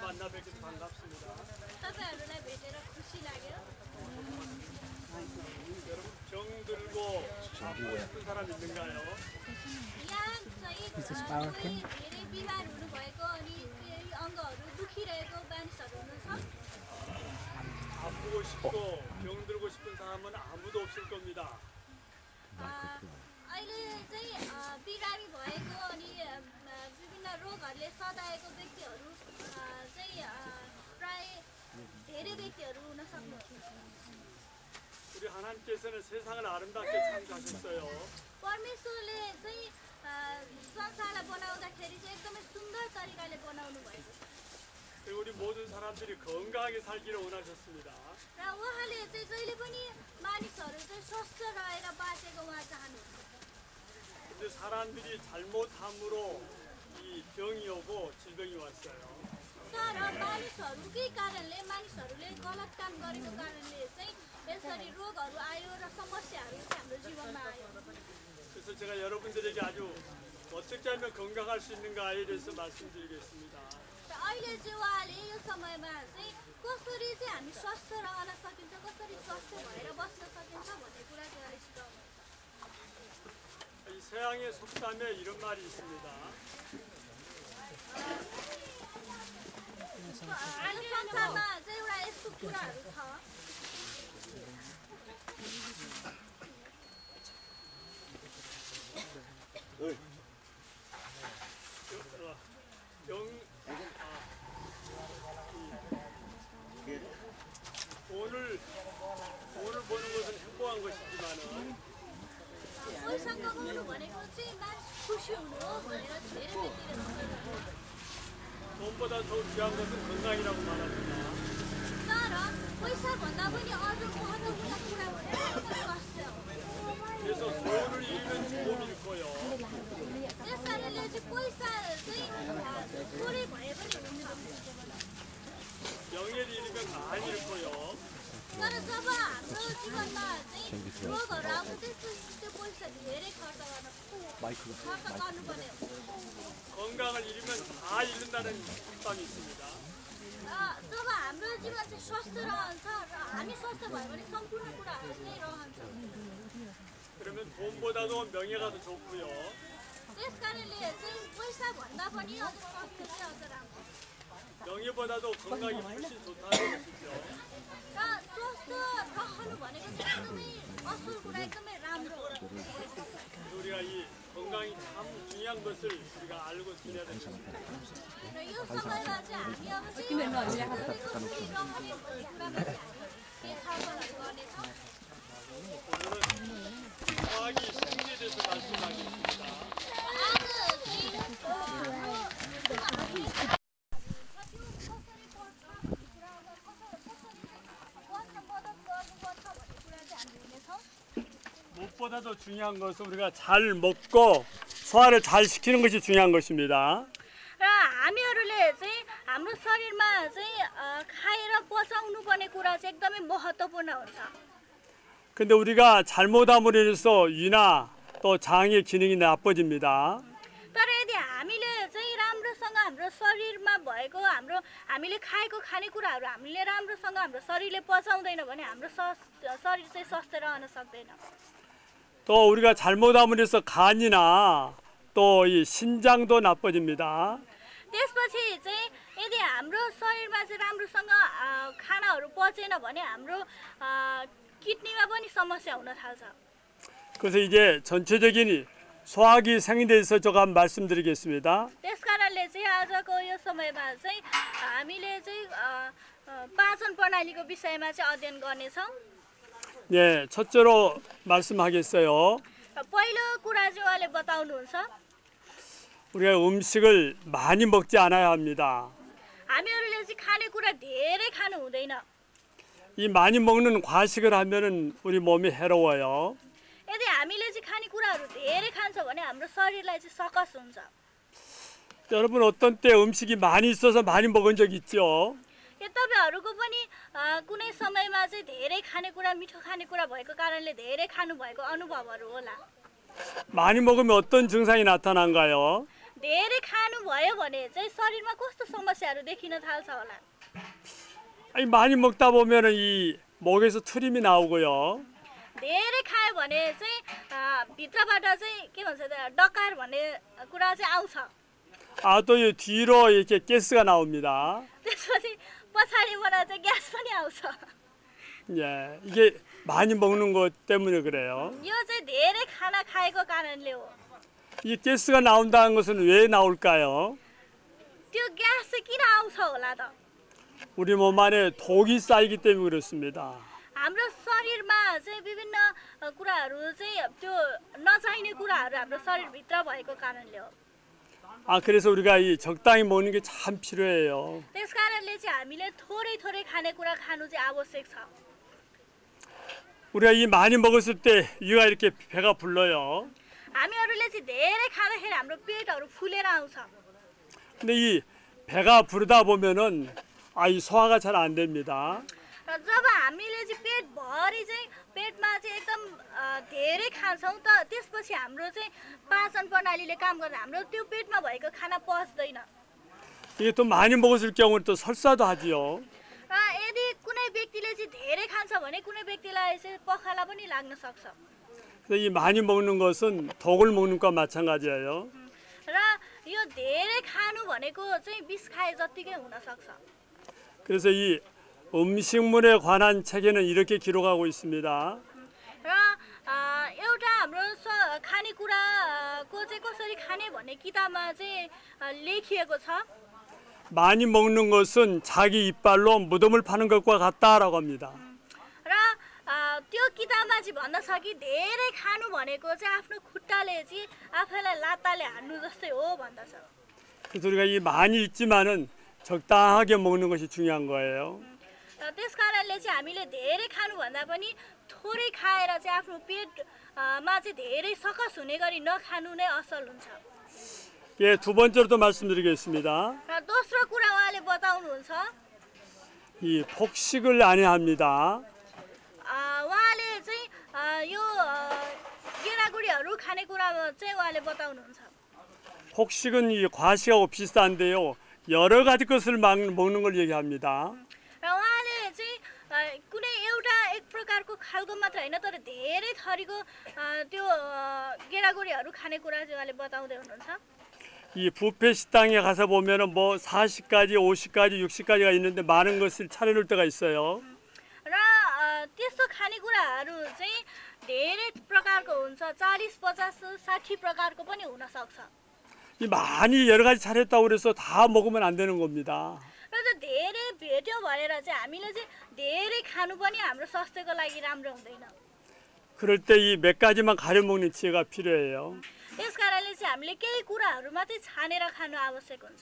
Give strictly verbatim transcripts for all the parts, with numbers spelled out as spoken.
만나 뵙게 반갑습니다. तपाईँहरूलाई भेटेर खुसी लाग्यो। 여러분 병 들고 아프고 싶은 사람 있는가요? यहाँ चाहिँ अ, कोही धेरै बिमार हुनुभएको अनि केही अङ्गहरू दुखिरहेको मानिसहरू हुनुहुन्छ। 아프고 싶고 병 들고 싶은 사람은 아무도 없을 겁니다. अ, अहिले चाहिँ अ, बिरामी भएको अनि अ, विभिन्न रोगहरूले सताएको व्यक्तिहरू अ, चाहिँ अ, प्राय धेरै व्यक्तिहरू हुन सक्नुहुन्छ। 우리 하나님께서는 세상을 아름답게 창조하셨어요. परमेश्वरले चाहिँ अ, संसारलाई बनाउँदाखेरि चाहिँ एकदमै सुन्दर तरिकाले बनाउनु भएको छ। 그리고 우리 모든 사람들이 건강하게 살기를 원하셨습니다. र उहाँले चाहिँ जहिले पनि मानिसहरू चाहिँ स्वस्थ रहेर बाँचेको उहाँ चाहनुहुन्छ। 근데 사람들이 잘못함으로 이 병이 ओ고 질병이 왔어요. तर मानिसहरूकै कारणले मानिसहरूले गलत काम गरेको कारणले चाहिँ यसरी रोगहरू आयो र समस्याहरू चाहिँ हाम्रो जीवनमा आयो। 그래서 제가 여러분들에게 아주 어떻게 하면 건강할 수 있는가에 대해서 말씀드리겠습니다. र अहिले चाहिँ उहाँले यो समयमा चाहिँ कसरी चाहिँ हामी स्वस्थ रहन सकिन्छ, कसरी स्वस्थ भएर बस्न सकिन्छ भन्ने कुरा चाहिँ उहाँले सिकाउनुहुन्छ। 이 서양의 속담에 이런 말이 있습니다. यो संसारमा चाहिँ एउटा यस्तो कुराहरू छ 영, 아, 이, 돈을 돈을 버는 것은 행복한 것이지만은 पैसा कमाउनु भनेको चाहिँ मान्छे खुसी हुनु हो भनेर धेरै व्यक्तिले भन्छन्। 돈보다 더 귀한 것은 건강이라고 말합니다. तर पैसाभन्दा पनि अझ महत्त्वपूर्ण कुरा भनेको स्वास्थ्य हो। 그래서 돈을 잃으면 몸 잃고요. त्यस कारणले चाहिँ पैसा चाहिँ थोरै भए पनि हुन्छ। 명예를 잃으면 안 잃고요. तर जब हाम्रो जीवनमा चाहिँ रोगहरू आउँछ त्यसपछि त्यो पैसा धेरै खर्च गर्न खर्च गर्नुपर्ने हुन्छ। 건강을 잃으면 다 잃는다는 속담이 있습니다. र जब हाम्रो जीवन चाहिँ स्वस्थ रहन्छ र हामी स्वस्थ भयो भने सम्पूर्ण कुराहरू नै रहन्छ। 그러면 돈보다도 명예가 더 좋고요. त्यस कारणले चाहिँ पैसाभन्दा पनि अझ स्वास्थ्य चाहिँ अझ राम्रो। 명예보다도 건강이 훨씬 좋다는 것이죠. र स्वस्थ रहनु भनेको चाहिँ एकदमै असल कुरा, एकदमै राम्रो हो। 우리가 이 건강이 참 중요한 것을 우리가 알고 지내야 됩니다. र यो समयमा चाहिँ हामी अब चाहिँ कसरी रहने भन्ने कुरामा चाहिँ हामी केही छलफलहरू गर्नेछौँ। 오늘은 과학이 생리에 대해서 말씀하겠습니다. आज चाहिँ अ, हाम्रो हामी कतिवटा कसरी पर्छ भन्ने कुरामा कसरी कसरी बस्न मद्दत गर्नुपर्छ भन्ने कुरा चाहिँ हामी हेर्नेछौँ। 무엇보다도 중요한 것은 우리가 잘 먹고 소화를 잘 시키는 것이 중요한 것입니다. र हामीहरूले चाहिँ हाम्रो शरीरमा चाहिँ अ, खाएर पचाउनु पर्ने कुरा चाहिँ एकदमै महत्त्वपूर्ण हुन्छ। 근데 우리가 잘못함으로 인해서 위나 또 장의 기능이 나빠집니다. तर यदि हामीले चाहिँ राम्रोसँग हाम्रो शरीरमा भएको हाम्रो हामीले खाएको खानेकुराहरू हामीले राम्रोसँग हाम्रो शरीरले पचाउँदैन भने हाम्रो स्वस्थ शरीर चाहिँ स्वस्थ रहन सक्दैन। 또 우리가 잘못함으로 인해서 간이나 또 이 신장도 나빠집니다. त्यसपछि चाहिँ यदि हाम्रो शरीरमा चाहिँ राम्रोसँग अ, खानाहरू पचेन भने हाम्रो अ, किडनीमा पनि समस्या हुन थाल्छ। 그래서 이제 전체적인 소화기 생리에 대해서 제가 한번 말씀드리겠습니다. त्यस कारणले चाहिँ आजको यो समयमा चाहिँ हामीले चाहिँ अ, अ, पाचन प्रणालीको विषयमा चाहिँ अध्ययन गर्नेछौँ। 예, 첫째로 말씀하겠어요. र पहिलो कुरा चाहिँ उहाँले बताउनुहुन्छ 우리가 음식을 많이 먹지 않아야 합니다. हामीहरूले चाहिँ खानेकुरा धेरै खानु हुँदैन। 이 많이 먹는 과식을 하면은 우리 몸이 해로워요. यदि हामीले चाहिँ खानेकुराहरू धेरै खान्छ भने हाम्रो शरीरलाई चाहिँ सकस हुन्छ। 여러분 어떤 때 음식이 많이 있어서 많이 먹은 적 있죠? यो तपाईँहरूको पनि अ, कुनै समयमा चाहिँ धेरै खानेकुरा मिठो खानेकुरा भएको कारणले धेरै खानुभएको अनुभवहरू होला। 많이 먹으면 어떤 증상이 나타난가요? धेरै खानुभयो भने चाहिँ शरीरमा कस्तो समस्याहरू देखिन थाल्छ होला? 아니, 많이 먹다 보면은 이 목에서 트림이 나오고요. धेरै खायो भने चाहिँ अ, भित्रबाट चाहिँ के भन्छ त डकार भन्ने कुरा चाहिँ आउँछ। 아, 또 이 뒤로 이렇게 가스가 나옵니다. त्यसपछि पछाडिबाट चाहिँ ग्यास पनि आउँछ। 예, 이게 많이 먹는 것 때문에 그래요. यो चाहिँ धेरै खाना खाएको कारणले हो। 이 가스가 나온다는 것은 왜 나올까요? त्यो ग्यास चाहिँ किन आउँछ होला त? 우리 몸 안에 독이 쌓이기 때문에 그렇습니다. हाम्रो शरीरमा चाहिँ विभिन्न अ, कुराहरू चाहिँ त्यो नचाहिने कुराहरू हाम्रो शरीरभित्र भएको कारणले हो। 아, 그래서 우리가 이 적당히 먹는 게 참 필요해요. त्यस कारणले चाहिँ हामीले थोरै थोरै खानेकुरा खानु चाहिँ आवश्यक छ। 우리가 이 많이 먹었을 때 이가 이렇게 배가 불러요. हामीहरूले चाहिँ धेरै खाँदाखेरि हाम्रो पेटहरू फुलेर आउँछ। 근데 이 배가 부르다 보면은 아, 이 소화가 잘 안 됩니다. र जब हामीले चाहिँ पेटभरि चाहिँ पेटमा चाहिँ एकदम अ, धेरै खान्छौँ त त्यसपछि हाम्रो चाहिँ पाचन प्रणालीले काम गर्दा हाम्रो त्यो पेटमा भएको खाना पच्दैन। 이게 또 많이 먹었을 경우는 또 설사도 하지요. र यदि कुनै व्यक्तिले चाहिँ धेरै खान्छ भने कुनै व्यक्तिलाई चाहिँ पखाला पनि लाग्न सक्छ। 그래서 이 많이 먹는 것은 독을 먹는 것과 마찬가지예요. र यो धेरै खानु भनेको चाहिँ विष खाए जत्तिकै हुन सक्छ। 그래서 이 음식물에 관한 책에는 이렇게 기록하고 있습니다. र अ, एउटा हाम्रो स खानेकुराको चाहिँ कसरी खाने भन्ने किताबमा चाहिँ अ, लेखिएको छ। 많이 먹는 것은 자기 이빨로 무덤을 파는 것과 같다라고 합니다. र अ, त्यो किताबमा चाहिँ भन्दछ कि धेरै खानु भनेको चाहिँ आफ्नो खुट्टाले चाहिँ आफैलाई लात्ताले हान्नु जस्तै हो भन्दछ। 그래서 우리가 이 많이 있지만은 적당하게 먹는 것이 중요한 거예요. र त्यस कारणले चाहिँ हामीले धेरै खानुभन्दा पनि थोरै खाएर चाहिँ आफ्नो पेटमा चाहिँ धेरै सकस हुने गरी नखानु नै असल हुन्छ। 예, 두 번째로 또 말씀드리겠습니다. र दोस्रो कुरा उहाँले बताउनुहुन्छ 이 폭식을 안 해야 합니다. अ, उहाँले चाहिँ अ, यो अ, गेडागुडीहरू खानेकुरामा चाहिँ उहाँले बताउनुहुन्छ। 폭식은 이 과식하고 비슷한데요. 여러 가지 것을 막 먹는 걸 얘기합니다. र उहाँले चाहिँ अ, कुनै एउटा एक प्रकारको खालको मात्र होइन तर धेरै थरीको अ, त्यो अ, गेडागुडीहरू खानेकुरा चाहिँ उहाँले बताउँदै हुनुहुन्छ। 이 뷔페 식당에 가서 보면은 뭐 사십 가지, 오십 가지, 육십 가지가 있는데 많은 것을 차려놓을 때가 있어요. र अ, त्यस्तो खानेकुराहरू चाहिँ धेरै प्रकारको हुन्छ। चालिस पचास साठी प्रकारको पनि हुनसक्छ। 이 많이 여러 가지 차렸다고 그래서 다 먹으면 안 되는 겁니다. र त्यो धेरै भेट्यो भनेर चाहिँ हामीले चाहिँ धेरै खानु पनि हाम्रो स्वास्थ्यको लागि राम्रो हुँदैन। 그럴 때 이 몇 가지만 가려 먹는 지혜가 필요해요. त्यस कारणले चाहिँ हामीले केही कुराहरू मात्रै छानेर खानु आवश्यक हुन्छ।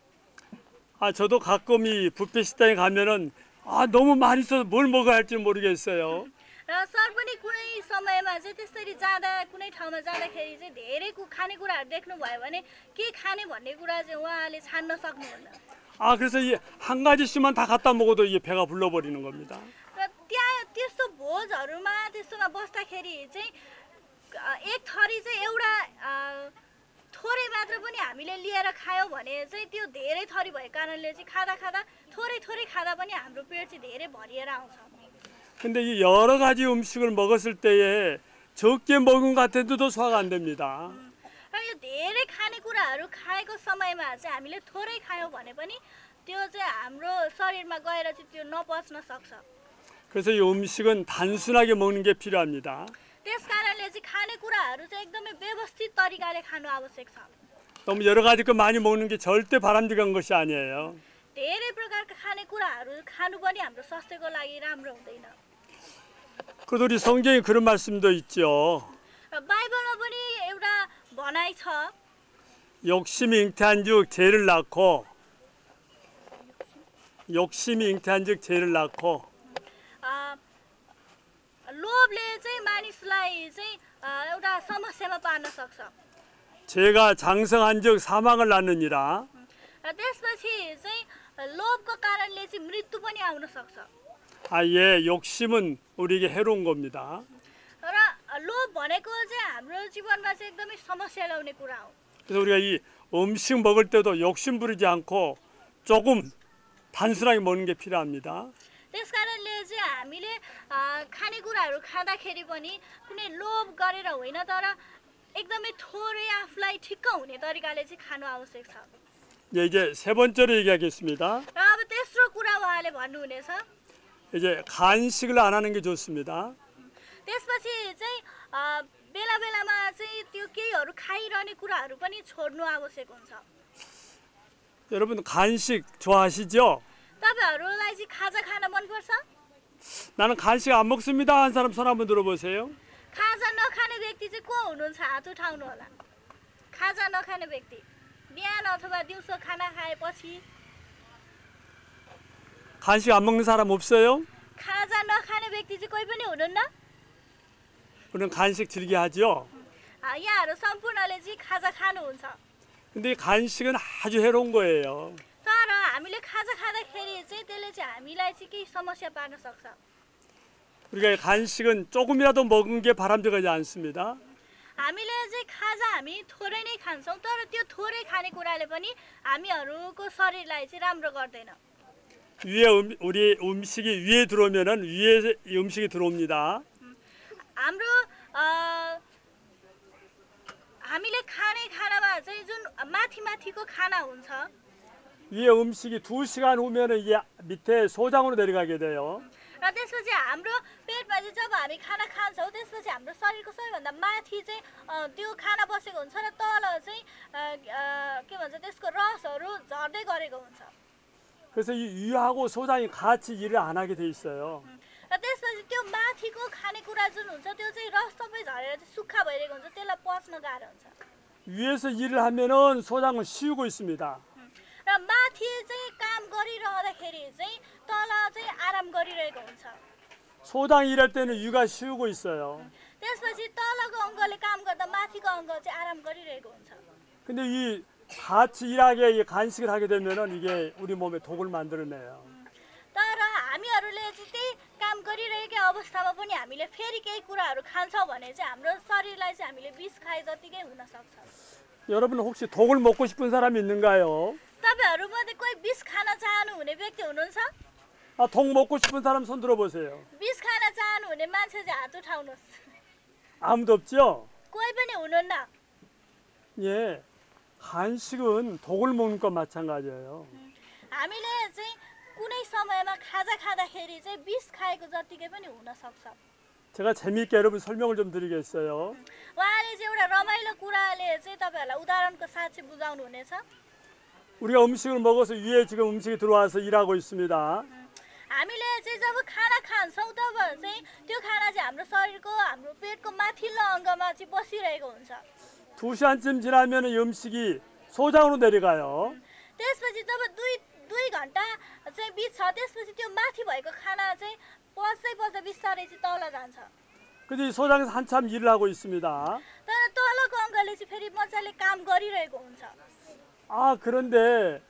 아, 저도 가끔 이 뷔페 식당에 가면은 아, 너무 많이 있어서 뭘 먹어야 할지 모르겠어요. र सर पनि कुनै समयमा चाहिँ त्यसरी जाँदा कुनै ठाउँमा जाँदाखेरि चाहिँ धेरै कु खानेकुराहरू देख्नुभयो भने के खाने भन्ने कुरा चाहिँ उहाँले छान्न सक्नुहुन्न। 아, 그래서 이 한 가지씩만 다 갖다 먹어도 이게 배가 불러버리는 겁니다. र त्यहाँ त्यस्तो भोजहरूमा त्यस्तोमा बस्दाखेरि चाहिँ अ, एक थरी चाहिँ एउटा अ, थोरै मात्र पनि हामीले लिएर खायौँ भने चाहिँ त्यो धेरै थरी भएको कारणले चाहिँ खाँदा खाँदा थोरै थोरै खाँदा पनि हाम्रो पेट चाहिँ धेरै भरिएर आउँछ। 근데 이 여러 가지 음식을 먹었을 때에 적게 먹은 것 같아도 소화가 안 됩니다. र यो धेरै खानेकुराहरू खाएको समयमा चाहिँ हामीले थोरै खायौँ भने पनि त्यो चाहिँ हाम्रो शरीरमा गएर चाहिँ त्यो नपच्न सक्छ। 그래서 이 음식은 단순하게 먹는 게 필요합니다. त्यस कारणले चाहिँ खानेकुराहरू चाहिँ एकदमै व्यवस्थित तरिकाले खानु आवश्यक छ। 너무 여러 가지 거 많이 먹는 게 절대 바람직한 것이 아니에요. धेरै प्रकारका खानेकुराहरू खानु पनि हाम्रो स्वास्थ्यको लागि राम्रो हुँदैन। 그래도 우리 성경에 그런 말씀도 있죠. र बाइबलमा पनि एउटा भनाइ छ 욕심이 잉태한 즉 죄를 낳고 욕심이 잉태한 즉 죄를 낳고 अ, लोभले चाहिँ मानिसलाई चाहिँ अ, एउटा समस्यामा पार्न सक्छ। 죄가 장성한 즉 사망을 낳느니라. र त्यसपछि चाहिँ लोभको कारणले चाहिँ मृत्यु पनि आउन सक्छ। 아, 예, 욕심은 우리에게 해로운 겁니다. र लोभ भनेको चाहिँ हाम्रो जीवनमा चाहिँ एकदमै समस्या ल्याउने कुरा हो। 그래서 우리가 이 음식 먹을 때도 욕심 부리지 않고 조금 단순하게 먹는 게 필요합니다. त्यस कारणले चाहिँ हामीले अ, खानेकुराहरू खाँदाखेरि पनि कुनै लोभ गरेर होइन तर एकदमै थोरै आफूलाई ठिक्क हुने तरिकाले चाहिँ खानु आवश्यक छ। 예, 이제 세 번째로 얘기하겠습니다. र अब तेस्रो कुरा उहाँले भन्नुहुनेछ। 이제 간식을 안 하는 게 좋습니다. त्यसपछि चाहिँ अ, बेला बेलामा चाहिँ त्यो केहीहरू खाइरहने कुराहरू पनि छोड्नु आवश्यक हुन्छ। 여러분 간식 좋아하시죠? तपाईँहरूलाई चाहिँ खाजा खान मनपर्छ? 나는 간식 안 먹습니다. 한 사람 손 한번 들어보세요. खाजा नखाने व्यक्ति चाहिँ को हुनुहुन्छ? हात उठाउनु होला। खाजा नखाने व्यक्ति बिहान अथवा दिउँसो खाना खाएपछि 간식 안 먹는 사람 없어요? खाजा नखाने व्यक्ति चाहिँ कोही पनि हुनुहुन्न? 우리는 간식 즐겨 하죠. अ, यहाँहरू सम्पूर्णले चाहिँ खाजा खानुहुन्छ। 근데 이 간식은 아주 해로운 거예요. तर हामीले खाजा खाँदाखेरि चाहिँ त्यसले चाहिँ हामीलाई चाहिँ केही समस्या पार्न सक्छ। 우리가 이 간식은 조금이라도 먹은 게 바람직하지 않습니다. हामीले चाहिँ खाजा हामी थोरै नै खान्छौँ तर त्यो थोरै खानेकुराले पनि हामीहरूको शरीरलाई चाहिँ राम्रो गर्दैन। 위에 음, 우리 음식이 위에 들어오면은 위에 이 음식이 들어옵니다. हाम्रो अ, हामीले खाने खानामा चाहिँ जुन माथि माथिको खाना हुन्छ 위에 음식이 두 시간 후면은 이게 밑에 소장으로 내려가게 돼요. र त्यसपछि हाम्रो पेटमा चाहिँ जब हामी खाना खान्छौँ त्यसपछि हाम्रो शरीरको सबैभन्दा माथि चाहिँ अ, त्यो खाना बसेको हुन्छ र तल चाहिँ अ, अ, के भन्छ त्यसको रसहरू झर्दै गरेको हुन्छ। 그래서 이 위하고 소장이 같이 일을 안 하게 돼 있어요. र त्यसपछि त्यो माथिको खानेकुरा जुन हुन्छ त्यो चाहिँ रस सबै झरेर चाहिँ सुक्खा भइरहेको हुन्छ त्यसलाई पच्न गाह्रो हुन्छ। 위에서 일을 하면은 소장은 쉬고 있습니다. र माथि चाहिँ काम गरिरहँदाखेरि चाहिँ तल चाहिँ आराम गरिरहेको हुन्छ। 소장 일할 때는 위가 쉬고 있어요. त्यसपछि तलको अङ्गले काम गर्दा माथिको अङ्ग चाहिँ आराम गरिरहेको हुन्छ। 근데 이 같이 일하게 이 간식을 하게 되면은 이게 우리 몸에 독을 만들어내요. तर हामीहरूले चाहिँ त्यही काम गरिरहेकै अवस्थामा पनि हामीले फेरि केही कुराहरू खान्छौँ भने चाहिँ हाम्रो शरीरलाई चाहिँ हामीले विष खाए जतिकै हुनसक्छ। 여러분 혹시 독을 먹고 싶은 사람이 있는가요? तपाईँहरूमध्ये कोही विष खान चाहनुहुने व्यक्ति हुनुहुन्छ? 아, 독 먹고 싶은 사람 손 들어보세요. विष खान चाहनुहुने मान्छे चाहिँ हात उठाउनुहोस्। 아무도 없죠? कोही पनि हुनुहुन्न? 예. 간식은 독을 먹는 것 마찬가지예요. हामीले चाहिँ कुनै समयमा खाजा खाँदाखेरि चाहिँ विष खाएको जतिकै पनि हुनसक्छ। 제가 재미있게 여러분 설명을 좀 드리겠어요. उहाँले चाहिँ एउटा रमाइलो कुराले चाहिँ तपाईँहरूलाई उदाहरणको साथ चाहिँ बुझाउनु हुनेछ। 우리가 음식을 먹어서 위에 지금 음식이 들어와서 일하고 있습니다. हामीले चाहिँ जब खाना खान्छौँ तब चाहिँ त्यो खाना चाहिँ हाम्रो शरीरको हाम्रो पेटको माथिल्लो अङ्गमा चाहिँ बसिरहेको हुन्छ। 두 시간쯤 지나면 이 음식이 소장으로 내려가요. त्यसपछि जब दुई दुई घन्टा चाहिँ बित्छ त्यसपछि त्यो माथि भएको खाना चाहिँ पस्दै पस्दै बिस्तारै चाहिँ तल जान्छ। 그래서 이 소장에서 한참 일을 하고 있습니다. तर तलको अङ्गले चाहिँ फेरि मजाले काम गरिरहेको हुन्छ। 아, 그런데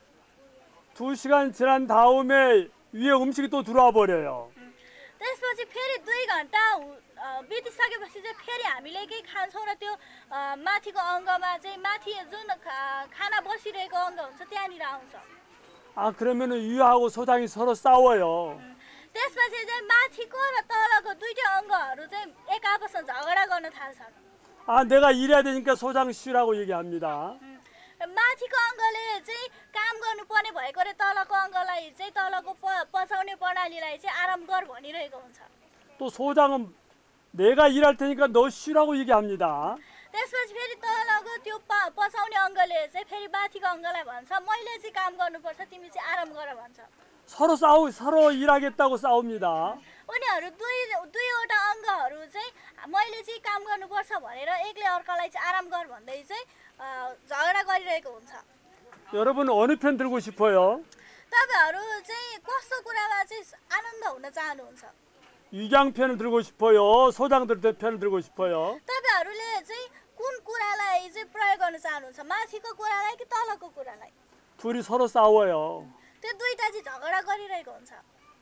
두 시간 지난 다음에 위에 음식이 또 들어와 버려요. त्यसपछि फेरि दुई घन्टा हु- अ, बितिसकेपछि चाहिँ फेरि हामीले केही खान्छौँ र त्यो अ, माथिको अङ्गमा चाहिँ माथि जुन खा- खाना बसिरहेको अङ्ग हुन्छ त्यहाँनिर आउँछ। 아, 그러면은 위하고 소장이 서로 싸워요. त्यसपछि चाहिँ माथिको र तलको दुईटै अङ्गहरू चाहिँ एक आपसमा झगडा गर्न थाल्छन्। 아, 내가 일해야 되니까 소장 쉬라고 얘기합니다. र माथिको अङ्गले चाहिँ काम गर्नुपर्ने भएकोले तलको अङ्गलाई चाहिँ तलको प पचाउने प्रणालीलाई चाहिँ आराम गर भनिरहेको हुन्छ। 또 소장은 내가 일할 테니까 너 쉬라고 얘기합니다. त्यसपछि फेरि तलको त्यो प पचाउने अङ्गले चाहिँ फेरि माथिको अङ्गलाई भन्छ मैले चाहिँ काम गर्नुपर्छ तिमी चाहिँ आराम गर भन्छ। 서로 싸우 서로 일하겠다고 싸웁니다. उनीहरू दुई दुईवटा अङ्गहरू चाहिँ मैले चाहिँ काम गर्नुपर्छ भनेर एकले अर्कालाई चाहिँ आराम गर भन्दै चाहिँ अ, झगडा गरिरहेको हुन्छ। 여러분 어느 편 들고 싶어요? तपाईँहरू चाहिँ कस्तो कुरामा चाहिँ आनन्द हुन चाहनुहुन्छ? 위장 편을 들고 싶어요? 소장들 편을 들고 싶어요? तपाईँहरूले चाहिँ कुन कुरालाई चाहिँ प्रयोग गर्न चाहनुहुन्छ? माथिको कुरालाई कि तलको कुरालाई? 둘이 서로 싸워요. त्यो दुईटा चाहिँ झगडा गरिरहेको हुन्छ।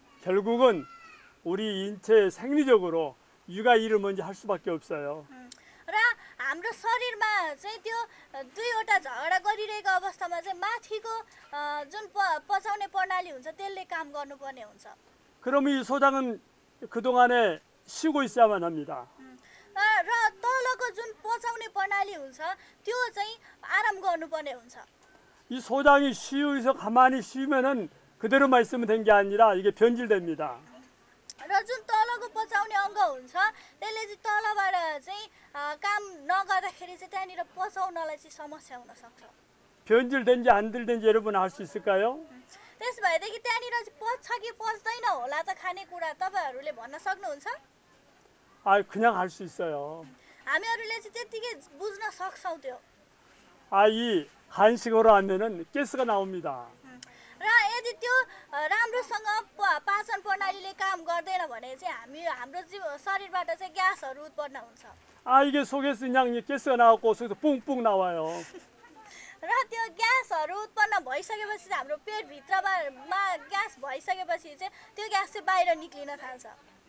결국은 우리 인체 생리적으로 육아 일을 먼저 할 수밖에 없어요. र हाम्रो शरीरमा चाहिँ त्यो दुईवटा झगडा गरिरहेको अवस्थामा चाहिँ माथिको अ, जुन प पचाउने प्रणाली हुन्छ त्यसले काम गर्नुपर्ने हुन्छ 그럼 이 소장은 그동안에 쉬고 있어야만 합니다. र र तलको जुन पचाउने प्रणाली हुन्छ त्यो चाहिँ आराम गर्नुपर्ने हुन्छ 이 소장이 쉬어서 가만히 쉬면은 그대로만 있으면 된 게 아니라 이게 변질됩니다. र जुन तलको पचाउने अङ्ग हुन्छ त्यसले चाहिँ तलबाट चाहिँ अ, काम नगर्दाखेरि चाहिँ त्यहाँनिर पचाउनलाई चाहिँ समस्या हुनसक्छ 변질된지 안 들든지 여러분 알 수 있을까요? त्यस भएदेखि त्यहाँनिर चाहिँ पच्छ कि पच्दैन होला त खानेकुरा तपाईँहरूले भन्न सक्नुहुन्छ 아, 그냥 알 수 있어요. हामीहरूले चाहिँ त्यत्तिकै बुझ्न सक्छौँ त्यो 아, 이 간식으로 하면은 가스가 나옵니다. र यदि त्यो अ, राम्रोसँग प- पाचन प्रणालीले काम गर्दैन भने चाहिँ हामी हाम्रो जीव शरीरबाट चाहिँ ग्यासहरू उत्पन्न हुन्छ 아, 이게 속에서 그냥 이 가스가 나왔고 속에서 뿡뿡 나와요. र त्यो ग्यासहरू उत्पन्न भइसकेपछि चाहिँ हाम्रो पेटभित्रमा मा ग्यास भइसकेपछि चाहिँ त्यो ग्यास चाहिँ बाहिर निक्लिन थाल्छ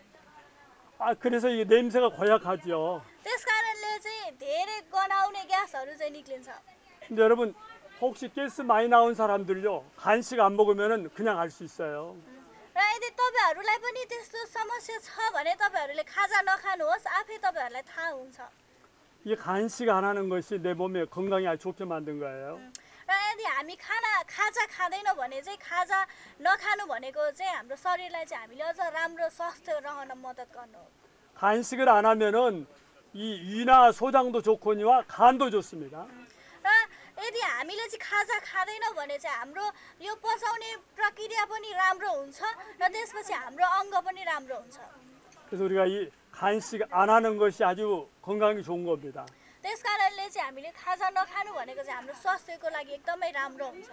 아, 그래서 이게 냄새가 고약하죠. त्यस कारणले चाहिँ धेरै गनाउने ग्यासहरू चाहिँ निक्लिन्छ 근데 여러분 혹시 가스 많이 나온 사람들요 간식 안 먹으면은 그냥 알 수 있어요. र यदि तपाईँहरूलाई पनि त्यस्तो समस्या छ भने तपाईँहरूले खाजा नखानुहोस् आफै तपाईँहरूलाई थाहा हुन्छ 이 간식 안 하는 것이 내 몸에 건강에 아주 좋게 만든 거예요. र यदि हामी खाना खाजा खाँदैनौँ भने चाहिँ खाजा नखानु भनेको चाहिँ हाम्रो शरीरलाई चाहिँ हामीले अझ राम्रो स्वस्थ रहन मद्दत गर्नु हो 간식을 안 하면은 이 위나 소장도 좋거니와 간도 좋습니다. र यदि हामीले चाहिँ खाजा खाँदैनौँ भने चाहिँ हाम्रो यो पचाउने प्रक्रिया पनि राम्रो हुन्छ र त्यसपछि हाम्रो अङ्ग पनि राम्रो हुन्छ 그래서 우리가 이 간식 안 하는 것이 아주 건강에 좋은 겁니다. त्यस कारणले चाहिँ हामीले खाजा नखानु भनेको चाहिँ हाम्रो स्वास्थ्यको लागि एकदमै राम्रो हुन्छ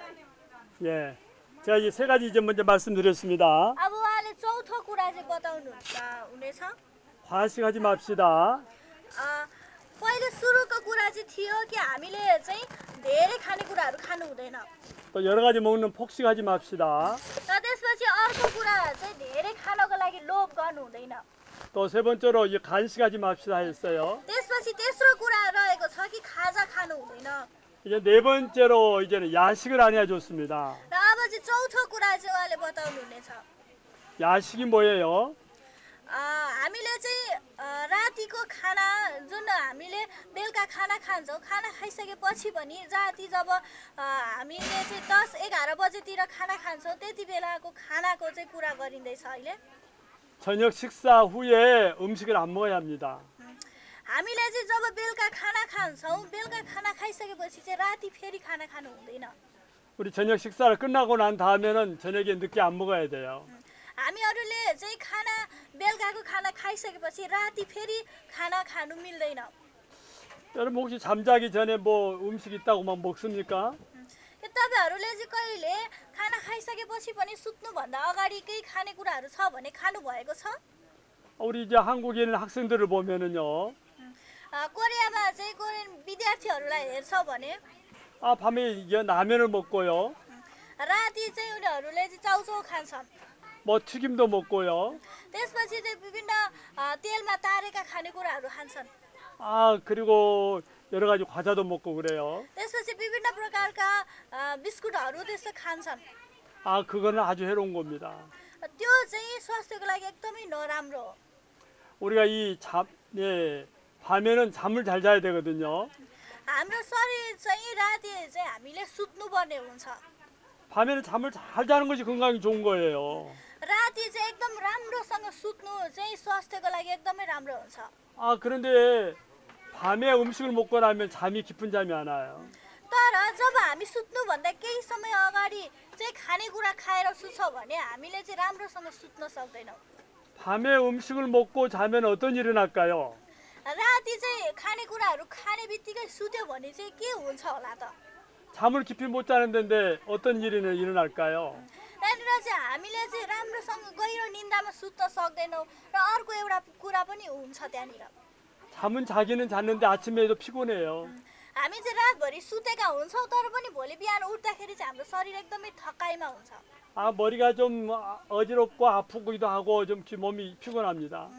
예, 제가 이 세 가지 이제 먼저 말씀드렸습니다. अब उहाँले चौथो कुरा चाहिँ बताउनु हुनेछ 과식하지 맙시다. अ, पहिले सुरुको कुरा चाहिँ थियो कि हामीले चाहिँ धेरै खानेकुराहरू खानु हुँदैन 또 여러 가지 먹는 폭식하지 맙시다. र त्यसपछि अर्को कुरा चाहिँ धेरै खानको लागि लोभ गर्नु हुँदैन 또 세 번째로 이 간식하지 맙시다 했어요. त्यसपछि तेस्रो कुरा रहेको छ कि खाजा खानु हुँदैन 이제 네 번째로 이제는 야식을 안 해야 좋습니다. र अब चाहिँ चौथो कुरा चाहिँ उहाँले बताउनु हुनेछ 야식이 뭐예요? अ, हामीले चाहिँ अ, रातिको खाना जुन हामीले बेलुका खाना खान्छौँ खाना खाइसकेपछि पनि राति जब अ, हामीले चाहिँ दस एघार बजेतिर खाना खान्छौँ त्यति बेलाको खानाको चाहिँ कुरा गरिँदैछ अहिले 저녁 식사 후에 음식을 안 먹어야 합니다. हामीले चाहिँ जब बेलुका खाना खान्छौँ बेलुका खाना खाइसकेपछि चाहिँ राति फेरि खाना खानु हुँदैन 우리 저녁 식사를 끝나고 난 다음에는 저녁에 늦게 안 먹어야 돼요. हामीहरूले चाहिँ खाना बेलुकाको खाना खाइसकेपछि राति फेरि खाना खानु मिल्दैन 여러분 혹시 잠자기 전에 뭐 음식 있다고 막 먹습니까? के तपाईँहरूले चाहिँ कहिले खाना खाइसकेपछि पनि सुत्नुभन्दा अगाडिकै खानेकुराहरू छ भने खानु भएको छ 우리 이제 한국에 있는 학생들을 보면은요, अ, कोरियामा चाहिँ कोरियन विद्यार्थीहरूलाई हेर्छ भने 아 밤에 이제 라면을 먹고요, राति चाहिँ उनीहरूले चाहिँ चाउचाउ खान्छन् 뭐 튀김도 먹고요, त्यसपछि चाहिँ विभिन्न अ, तेलमा तारेका खानेकुराहरू खान्छन् 아 그리고 여러 가지 과자도 먹고 그래요. त्यसपछि विभिन्न प्रकारका अ, बिस्कुटहरू त्यस्तो खान्छन् 아 그거는 아주 해로운 겁니다. त्यो चाहिँ स्वास्थ्यको लागि एकदमै नराम्रो हो 우리가 이 잠, 예, 밤에는 잠을 잘 자야 되거든요. हाम्रो शरीर चाहिँ राति चाहिँ हामीले सुत्नुपर्ने हुन्छ 밤에는 잠을 잘 자는 것이 건강에 좋은 거예요. राति चाहिँ एकदम राम्रोसँग सुत्नु चाहिँ स्वास्थ्यको लागि एकदमै राम्रो हुन्छ 아 그런데 밤에 음식을 먹고 나면 잠이 깊은 잠이 안 와요. तर जब हामी सुत्नुभन्दा केही समय अगाडि चाहिँ खानेकुरा खाएर सुत्छौँ भने हामीले चाहिँ राम्रोसँग सुत्न सक्दैनौँ 밤에 음식을 먹고 자면 어떤 일이 날까요? राति चाहिँ खानेकुराहरू खाने बित्तिकै सुत्यो भने चाहिँ के हुन्छ होला त 잠을 깊이 못 자는 데인데 어떤 일이 일어날까요? त्यहाँनिर चाहिँ हामीले चाहिँ राम्रोसँग गहिरो निन्दामा सुत्न सक्दैनौँ र अर्को एउटा कुरा पनि हुन्छ त्यहाँनिर 잠은 자기는 잤는데 아침에도 피곤해요. हामी चाहिँ रातभरि सुतेका हुन्छौँ तर पनि भोलि बिहान उठ्दाखेरि चाहिँ हाम्रो शरीर एकदमै थकाइमा हुन्छ 아 머리가 좀 어지럽고 아프기도 하고 좀 몸이 피곤합니다.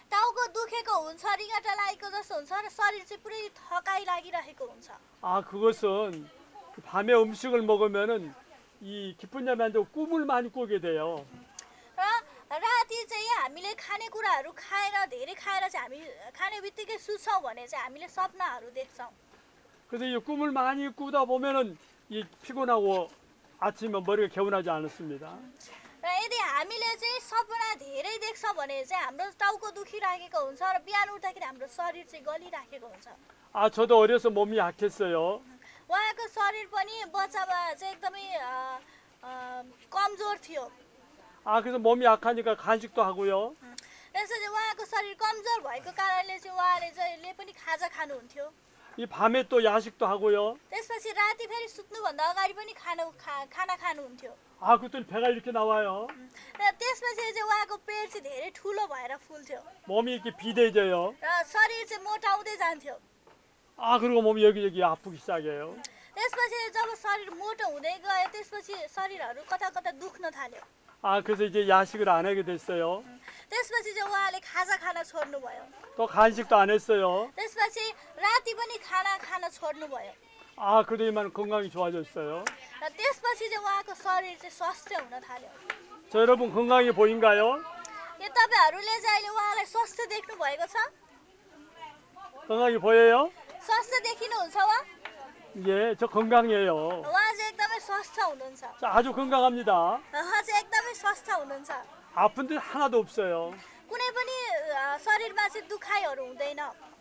टाउको दुखेको हुन्छ रिङ्गटा लागेको जस्तो हुन्छ र शरीर चाहिँ पुरै थकाइ लागिरहेको हुन्छ 아, 그것은 밤에 음식을 먹으면은 이 깊은 잠이 안 자고 꿈을 많이 꾸게 돼요. र राति चाहिँ हामीले खानेकुराहरू खाएर धेरै खाएर चाहिँ हामी खाने बित्तिकै सुत्छौँ भने चाहिँ हामीले सपनाहरू देख्छौँ 그래서 이 꿈을 많이 꾸다 보면은 이 피곤하고 아침에 머리가 개운하지 않습니다. र यदि हामीले चाहिँ सपना धेरै देख्छौँ भने चाहिँ हाम्रो टाउको दुखिराखेको हुन्छ र बिहान उठ्दाखेरि हाम्रो शरीर चाहिँ गलिराखेको हुन्छ 아, 저도 어려서 몸이 약했어요. उहाँको शरीर पनि बच्चामा चाहिँ एकदमै अ, अ, कमजोर थियो 아, 그래서 몸이 약하니까 간식도 하고요. त्यसो चाहिँ उहाँको शरीर कमजोर भएको कारणले चाहिँ उहाँले चाहिँ ले पनि खाजा खानुहुन्थ्यो 이 밤에 또 야식도 하고요. त्यसपछि राति फेरि सुत्नुभन्दा अगाडि पनि खाना खा खाना खानुहुन्थ्यो 아, 그랬더니 배가 이렇게 나와요. र त्यसपछि चाहिँ उहाँको पेट चाहिँ धेरै ठुलो भएर फुल्थ्यो 몸이 इ렇게 비대해져요. र शरीर चाहिँ मोटाउँदै जान्थ्यो 아, 그리고 몸이 여기저기 아프기 시작해요. त्यसपछि जब शरीर मोटो हुँदै गयो त्यसपछि शरीरहरू कता कता दुख्न थाल्यो 아, 그래서 이제 야식을 안 하게 됐어요. त्यसपछि चाहिँ उहाँले खाजा खान छोड्नुभयो 또 간식도 안 했어요. त्यसपछि राति पनि खाना खान छोड्नुभयो 아, 그러더니만 건강이 좋아졌어요. र त्यसपछि चाहिँ उहाँको शरीर चाहिँ स्वस्थ हुन थाल्यो 저 여러분 건강이 보인가요? के तपाईँहरूले चाहिँ अहिले उहाँलाई स्वस्थ देख्नु भएको छ 건강이 보여요? स्वस्थ देखिनुहुन्छ उहाँ 예, 저 건강해요. उहाँ चाहिँ एकदमै स्वस्थ हुनुहुन्छ 자, 아주 건강합니다. उहाँ चाहिँ एकदमै स्वस्थ हुनुहुन्छ 아픈 데 하나도 없어요. कुनै पनि अ, शरीरमा चाहिँ दुखाइहरू हुँदैन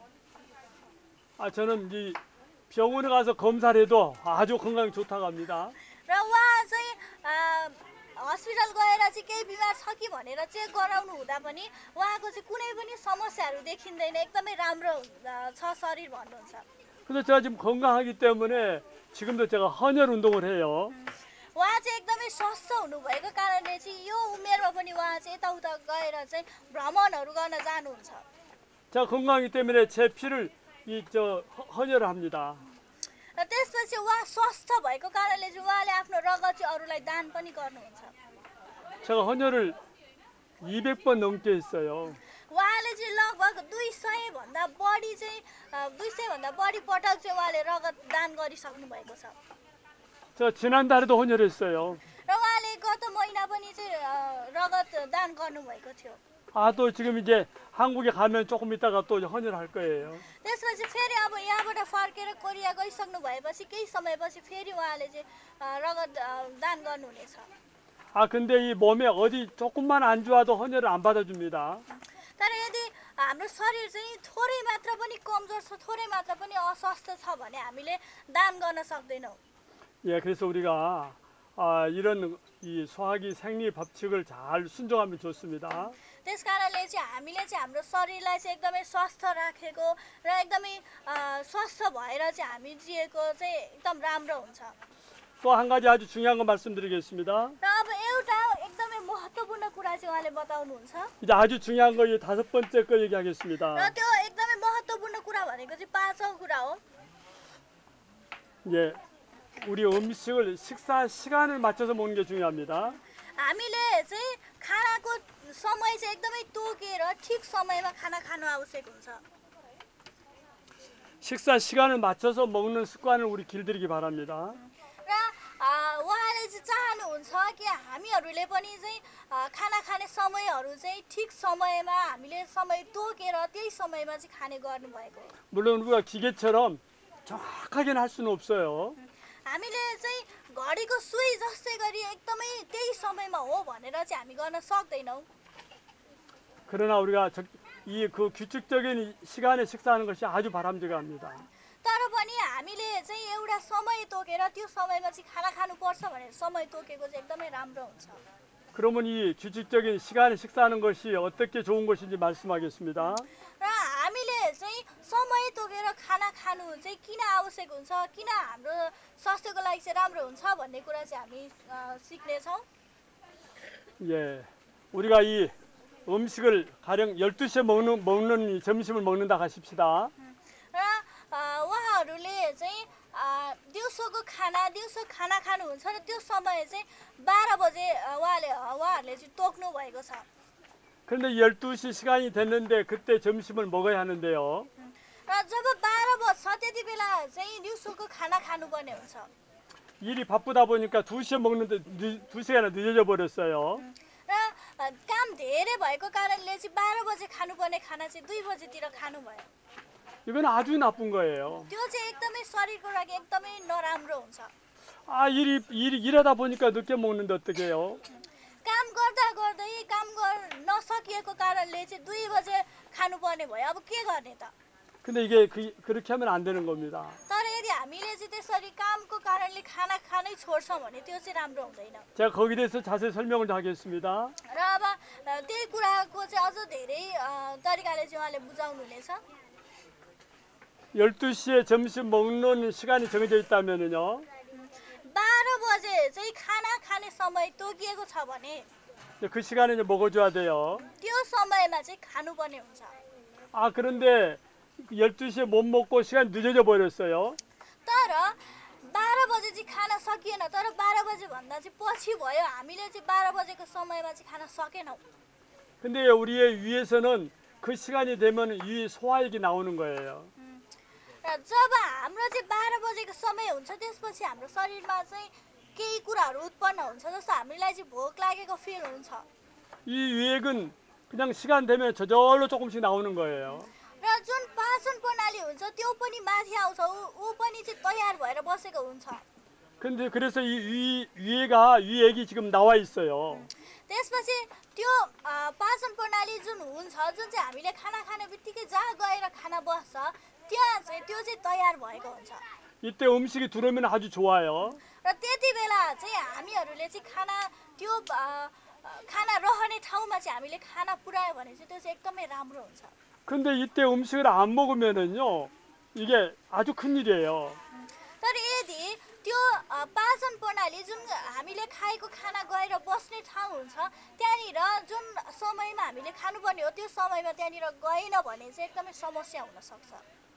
아, 저는 이 병원에 가서 검사를 해도 아주 건강이 좋다고 합니다. र उहाँ चाहिँ अ, हस्पिटल गएर चाहिँ केही बिमार छ कि भनेर चेक गराउनु हुँदा पनि उहाँको चाहिँ कुनै पनि समस्याहरू देखिँदैन एकदमै राम्रो अ, छ शरीर भन्नुहुन्छ 그래서 제가 지금 건강하기 때문에 지금도 제가 헌혈 운동을 해요. उहाँ चाहिँ एकदमै स्वस्थ हुनुभएको कारणले चाहिँ यो उमेरमा पनि उहाँ चाहिँ यताउता गएर चाहिँ भ्रमणहरू गर्न जानुहुन्छ 제가 건강하기 때문에 제 피를 이 저 헌혈을 합니다. र त्यसपछि उहाँ स्वस्थ भएको कारणले चाहिँ उहाँले आफ्नो रगत चाहिँ अरूलाई दान पनि गर्नुहुन्छ 제가 헌혈을 이백 번 넘게 했어요. उहाँले चाहिँ लगभग दुई सय भन्दा बढी चाहिँ अ, दुई सय भन्दा बढी पटक चाहिँ उहाँले रगत दान गरिसक्नु भएको छ 저 지난달에도 헌혈했어요. र उहाँले गत महिना पनि चाहिँ अ, रगत दान गर्नुभएको थियो 아, 또 지금 이제 한국에 가면 조금 있다가 또 헌혈할 거예요. त्यसपछि फेरि अब यहाँबाट फर्केर कोरिया गइसक्नु भएपछि केही समयपछि फेरि उहाँले चाहिँ अ, रगत अ, दान गर्नुहुनेछ 아, 근데 이 몸에 어디 조금만 안 좋아도 헌혈을 안 받아줍니다. तर यदि हाम्रो शरीर चाहिँ थोरै मात्र पनि कमजोर छ थोरै मात्र पनि अस्वस्थ छ भने हामीले दान गर्न सक्दैनौँ 예, 그래서 우리가 아, 이런 이 소화기 생리 법칙을 잘 순종하면 좋습니다. त्यस कारणले चाहिँ हामीले चाहिँ हाम्रो शरीरलाई चाहिँ एकदमै स्वस्थ राखेको र एकदमै अ, स्वस्थ भएर चाहिँ हामी जिएको चाहिँ एकदम राम्रो हुन्छ 또 한 가지 아주 중요한 거 말씀드리겠습니다. र अब एउटा एकदमै महत्त्वपूर्ण कुरा चाहिँ उहाँले बताउनुहुन्छ 이제 아주 중요한 거 이 다섯 번째 거 얘기하겠습니다. र त्यो एकदमै महत्त्वपूर्ण कुरा भनेको चाहिँ पाँचौँ कुरा हो 예, 우리 음식을 식사 시간을 맞춰서 먹는 게 중요합니다. हामीले चाहिँ खानाको समय चाहिँ एकदमै तोकेर ठिक समयमा खाना खानु आवश्यक हुन्छ 식사 시간을 맞춰서 먹는 습관을 우리 길들이기 바랍니다. र अ, उहाँले चाहिँ चाहनुहुन्छ कि हामीहरूले पनि चाहिँ अ, खाना खाने समयहरू चाहिँ ठिक समयमा हामीले समय तोकेर त्यही समयमा चाहिँ खाने गर्नुभएको हो 물론 우리가 기계처럼 정확하게는 할 수는 없어요. हामीले चाहिँ घडीको सुई जस्तै गरी एकदमै त्यही समयमा हो भनेर चाहिँ हामी गर्न सक्दैनौँ 그러나 우리가 이 그 규칙적인 시간에 식사하는 것이 아주 바람직합니다. तर पनि हामीले चाहिँ एउटा समय तोकेर त्यो समयमा चाहिँ खाना खानुपर्छ भनेर समय तोकेको चाहिँ एकदमै राम्रो हुन्छ 그러면 이 규칙적인 시간에 식사하는 것이 어떻게 좋은 것인지 말씀하겠습니다. र हामीले चाहिँ समय तोकेर खाना खानु चाहिँ किन आवश्यक हुन्छ किन हाम्रो स्वास्थ्यको लागि चाहिँ राम्रो हुन्छ भन्ने कुरा चाहिँ हामी अ, सिक्नेछौँ 예, 우리가 이 음식을 가령 열두 시에 먹는 먹는 이 점심을 먹는다 하십시다. र अ, उहाँहरूले चाहिँ अ, दिउँसोको खाना दिउँसो खाना खानुहुन्छ र त्यो समय चाहिँ बाह्र बजे अ, उहाँले अ, उहाँहरूले चाहिँ तोक्नु भएको छ 그런데 열두 시 시간이 됐는데 그때 점심을 먹어야 하는데요. र जब बाह्र बज्छ त्यति बेला चाहिँ दिउँसोको खाना खानुपर्ने हुन्छ 일이 바쁘다 보니까 두 시에 먹는데 늦, 두 시간이나 늦어져 버렸어요. र अ, काम धेरै भएको कारणले चाहिँ बाह्र बजे खानुपर्ने खाना चाहिँ दुई बजेतिर खानुभयो 이건 아주 나쁜 거예요. त्यो चाहिँ एकदमै शरीरको लागि एकदमै नराम्रो हुन्छ 아 일이 일이 일하다 보니까 늦게 먹는데 어떡해요? काम गर्दा गर्दै काम गर्न नसकिएको कारणले चाहिँ दुई बजे खानुपर्ने भयो अब के गर्ने त 근데 이게 그, 그렇게 하면 안 되는 겁니다. तर यदि हामीले चाहिँ त्यसरी कामको कारणले खाना खानै छोड्छौँ भने त्यो चाहिँ राम्रो हुँदैन 제가 거기에 대해서 자세히 설명을 하겠습니다. र अब अ, त्यही कुराको चाहिँ अझ धेरै अ, तरिकाले चाहिँ उहाँले बुझाउनु हुनेछ 열두 시에 점심 먹는 시간이 정해져 있다면요. बाह्र बजे चाहिँ खाना खाने समय तोकिएको छ भने 그 시간에 이제 먹어줘야 돼요. त्यो समयमा चाहिँ खानुपर्ने हुन्छ 아 그런데 열두 시에 못 먹고 시간 늦어져 버렸어요. तर बाह्र बजे चाहिँ खाना सकिएन तर बाह्र बजे भन्दा चाहिँ पछि भयो हामीले चाहिँ बाह्र बजेको समयमा चाहिँ खाना सकेनौँ 근데 우리의 위에서는 그 시간이 되면 위 소화액이 나오는 거예요. र जब हाम्रो चाहिँ बाह्र बजेको समय हुन्छ त्यसपछि हाम्रो शरीरमा चाहिँ केही कुराहरू उत्पन्न हुन्छ जस्तो हामीलाई चाहिँ भोक लागेको फिल हुन्छ 이 위액은 그냥 시간 되면 저절로 조금씩 나오는 거예요. र जुन पाचन प्रणाली हुन्छ त्यो पनि माथि आउँछ ऊ ऊ पनि चाहिँ तयार भएर बसेको हुन्छ 근데 그래서 이 위, 위가 위액이 지금 나와 있어요. त्यसपछि त्यो अ, पाचन प्रणाली जुन हुन्छ जुन चाहिँ हामीले खाना खाने बित्तिकै जहाँ गएर खाना बस्छ त्यहाँ चाहिँ त्यो चाहिँ तयार भएको हुन्छ 이때 음식이 들어오면 아주 좋아요. र त्यति बेला चाहिँ हामीहरूले चाहिँ खाना त्यो अ, अ, खाना रहने ठाउँमा चाहिँ हामीले खाना पुर्यायो भने चाहिँ त्यो चाहिँ एकदमै राम्रो हुन्छ 근데 이때 음식을 안 먹으면은요. 이게 아주 큰일이에요. तर यदि त्यो अ, पाचन प्रणाली जुन हामीले खाएको खाना गएर बस्ने ठाउँ हुन्छ त्यहाँनिर जुन समयमा हामीले खानुपर्ने हो त्यो समयमा त्यहाँनिर गएन भने चाहिँ एकदमै समस्या हुनसक्छ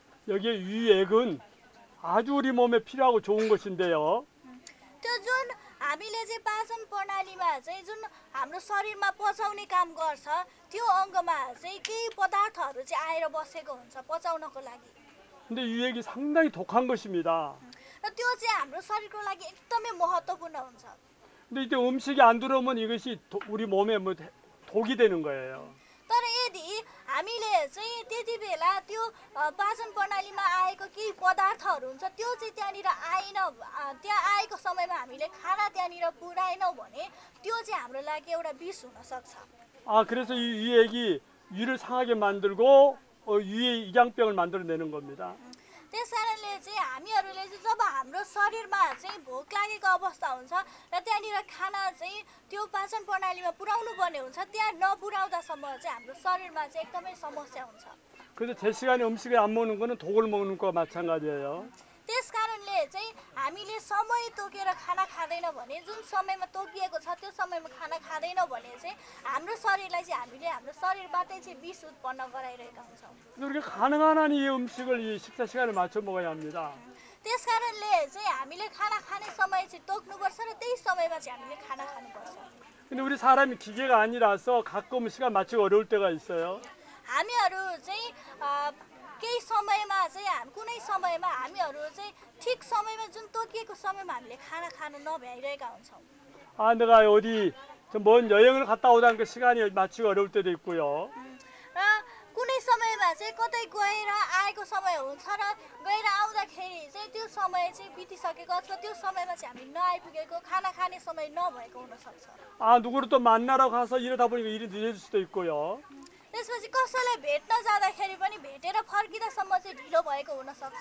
여기 위액은 아주 우리 몸에 필요하고 좋은 것인데요. त्यो जुन हामीले चाहिँ पाचन प्रणालीमा चाहिँ जुन हाम्रो शरीरमा पचाउने काम गर्छ त्यो अङ्गमा चाहिँ केही पदार्थहरू चाहिँ आएर बसेको हुन्छ पचाउनको लागि 근데 위액이 상당히 독한 것입니다. र त्यो चाहिँ हाम्रो शरीरको लागि एकदमै महत्त्वपूर्ण हुन्छ 근데 이때 음식이 안 들어오면 이것이 도- 우리 몸에 뭐 독이 되는 거예요. तर यदि हामीले चाहिँ त्यति बेला त्यो अ, पाचन प्रणालीमा आएको केही पदार्थहरू हुन्छ त्यो चाहिँ त्यहाँनिर आएन अ, त्यहाँ आएको समयमा हामीले खाना त्यहाँनिर पुर्याएनौँ भने त्यो चाहिँ हाम्रो लागि एउटा विष हुनसक्छ 아 그래서 이 위액이 위를 상하게 만들고 어, 위에 이장병을 만들어내는 겁니다. त्यस कारणले चाहिँ हामीहरूले चाहिँ जब हाम्रो शरीरमा चाहिँ भोक लागेको अवस्था हुन्छ र त्यहाँनिर खाना चाहिँ त्यो पाचन प्रणालीमा पुर्याउनु पर्ने हुन्छ त्यहाँ नपुर्याउँदासम्म चाहिँ हाम्रो शरीरमा चाहिँ एकदमै समस्या हुन्छ 그래서 제 시간에 음식을 안 먹는 거는 독을 먹는 거와 마찬가지예요. त्यस कारणले चाहिँ हामीले समय तोकेर खाना खाँदैन भने जुन समयमा तोकिएको छ त्यो समयमा खाना खाँदैन भने चाहिँ हाम्रो शरीरलाई चाहिँ हामीले हाम्रो शरीरबाटै चाहिँ विष उत्पन्न गराइरहेका हुन्छौँ 이렇게 가능한 한 이 음식을 이 식사 시간에 맞춰 먹어야 합니다. त्यस कारणले चाहिँ हामीले खाना खाने समय चाहिँ तोक्नुपर्छ र त्यही समयमा चाहिँ हामीले खाना खानुपर्छ 근데 우리 사람이 기계가 아니라서 가끔 시간 맞추기 어려울 때가 있어요. हामीहरू चाहिँ अ, केही समयमा चाहिँ हाम कुनै समयमा हामीहरू चाहिँ ठिक समयमा जुन तोकिएको समयमा हामीले खाना खानु नभ्याइरहेका हुन्छौँ 아 내가 어디 좀 먼 여행을 갔다 오다니까 시간이 맞추기 어려울 때도 있고요. र कुनै समयमा चाहिँ कतै गएर आएको समय हुन्छ र गएर आउँदाखेरि चाहिँ त्यो समय चाहिँ बितिसकेको अथवा त्यो समयमा चाहिँ हामी नआइपुगेको खाना खाने समय नभएको हुनसक्छ 아 누구를 또 만나러 가서 이러다 보니까 일이 늦어질 수도 있고요. त्यसपछि कसैलाई भेट्न जाँदाखेरि पनि भेटेर फर्किँदासम्म चाहिँ ढिलो भएको हुनसक्छ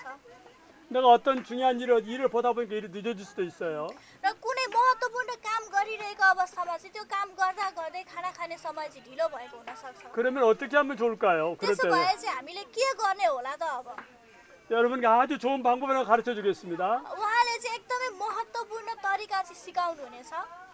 내가 어떤 중요한 일을 일을 보다 보니까 일이 늦어질 수도 있어요. र कुनै महत्त्वपूर्ण काम गरिरहेको अवस्थामा चाहिँ त्यो काम गर्दा गर्दै खाना खाने समय चाहिँ ढिलो भएको हुनसक्छ 그러면 어떻게 하면 좋을까요? 그럴 त्यसो 때 भए चाहिँ हामीले के गर्ने होला त अब 여러분께 아주 좋은 방법을 하나 가르쳐 주겠습니다. उहाँले चाहिँ एकदमै महत्त्वपूर्ण तरिका चाहिँ सिकाउनु हुनेछ